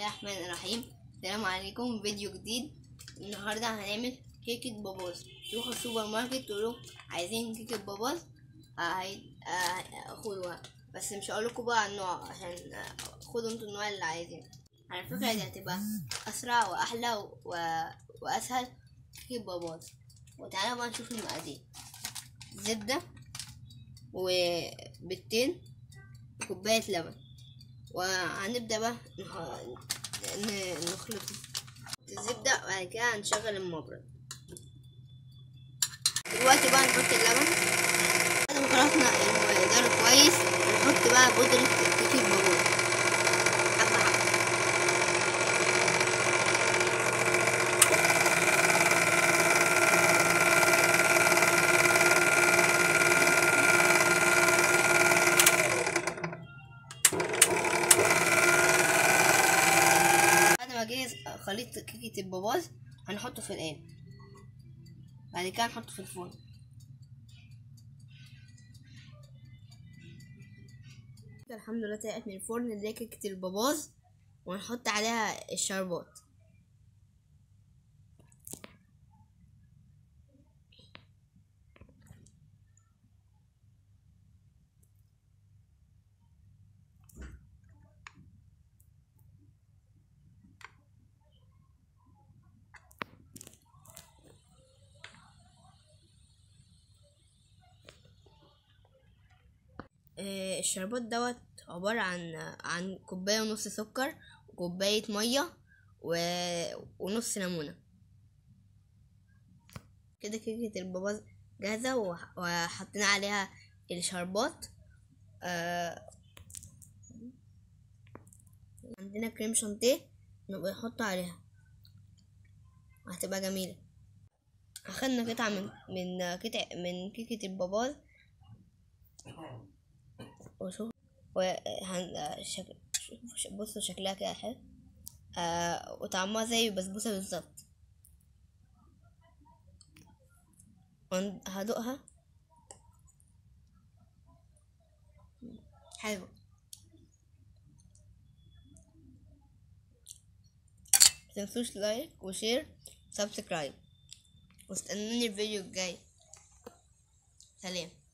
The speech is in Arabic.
الرحمن الرحيم. السلام عليكم، فيديو جديد. النهارده هنعمل كيكة باباز. تروحوا السوبر ماركت تقولوا عايزين كيكة باباز، خدوها. بس مش هقولكوا بقى على النوع عشان خدوا انتوا النوع اللي عايزينه. على فكرة دي هتبقى اسرع واحلى واسهل كيكة باباز. وتعالوا بقى نشوف المقادير: زبدة وبيضتين وكوباية لبن. وهنبدأ بقى نخلط الزبدة، وبعد كده هنشغل المبرد. دلوقتي بقى نحط اللبن. بعد ما خلطنا المقدار كويس نحط بقى بودرة كيكة باباز حبة حبة. بعد ما جهز خليط كيكة الباباز هنحطه في القالب، بعد كده نحطه في الفرن. الحمد لله طلعت من الفرن دي كيكة الباباز، ونحط عليها الشربات. الشربات دوت عبارة عن كوباية ونص سكر وكوباية مية ونص ليمونة. كده كيكة الباباز جاهزة، وحطينا عليها الشربات. عندنا كريم شانتيه نبقى نحط عليها، هتبقى جميلة. اخدنا قطعة من كيكة الباباز، وشوف بصوا شكلها كده حلو، وطعمها زي البسبوسة بالظبط. هدوقها حلو. متنسوش لايك وشير سبسكرايب، واستنوني الفيديو الجاي. سلام.